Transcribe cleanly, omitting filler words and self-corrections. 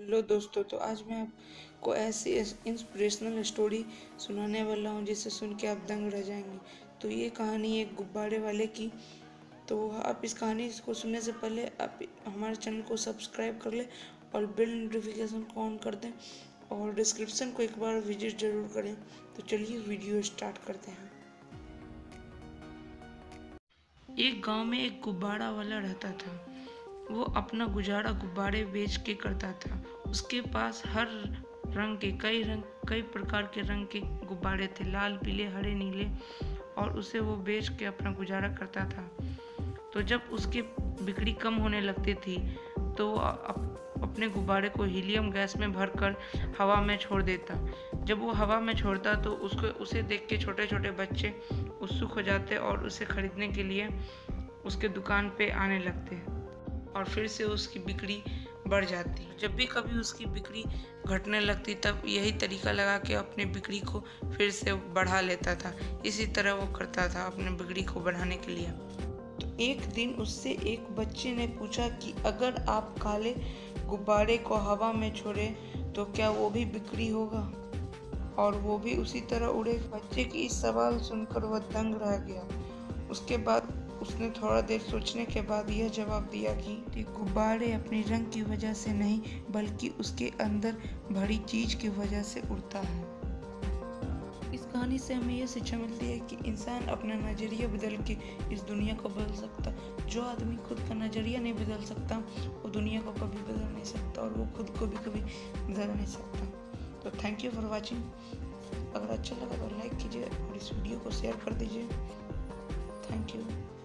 Hello दोस्तों, तो आज मैं आपको ऐसी इंस्पिरेशनल स्टोरी सुनाने वाला हूँ जिसे सुन के आप दंग रह जाएंगे। तो ये कहानी एक गुब्बारे वाले की। तो आप इस कहानी को सुनने से पहले आप हमारे चैनल को सब्सक्राइब कर लें और बेल नोटिफिकेशन को ऑन कर दें और डिस्क्रिप्शन को एक बार विजिट ज़रूर करें। तो चलिए वीडियो स्टार्ट करते हैं। एक गांव में एक गुब्बारा वाला रहता था। वो अपना गुजारा गुब्बारे बेच के करता था। उसके पास हर कई प्रकार के रंग के गुब्बारे थे, लाल, पीले, हरे, नीले, और उसे वो बेच के अपना गुजारा करता था। तो जब उसकी बिक्री कम होने लगती थी तो वो अपने गुब्बारे को हीलियम गैस में भरकर हवा में छोड़ देता। जब वो हवा में छोड़ता तो उसे देख के छोटे छोटे बच्चे उत्सुक हो जाते और उसे खरीदने के लिए उसके दुकान पे आने लगते और फिर से उसकी बिक्री बढ़ जाती। जब भी कभी उसकी बिक्री घटने लगती तब यही तरीका लगा के अपनी बिक्री को फिर से बढ़ा लेता था। इसी तरह वो करता था अपनी बिक्री को बढ़ाने के लिए। तो एक दिन उससे एक बच्चे ने पूछा कि अगर आप काले गुब्बारे को हवा में छोड़े तो क्या वो भी बिक्री होगा और वो भी उसी तरह उड़े? बच्चे की इस सवाल सुनकर वह दंग रह गया। उसके बाद उसने थोड़ा देर सोचने के बाद यह जवाब दिया कि गुब्बारे अपने रंग की वजह से नहीं बल्कि उसके अंदर भरी चीज की वजह से उड़ता है। इस कहानी से हमें यह शिक्षा मिलती है कि इंसान अपना नज़रिया बदल के इस दुनिया को बदल सकता। जो आदमी खुद का नज़रिया नहीं बदल सकता वो दुनिया को कभी बदल नहीं सकता और वो खुद को भी कभी बदल नहीं सकता। तो थैंक यू फॉर वॉचिंग। अगर अच्छा लगा तो लाइक कीजिए और इस वीडियो को शेयर कर दीजिए। Thank you.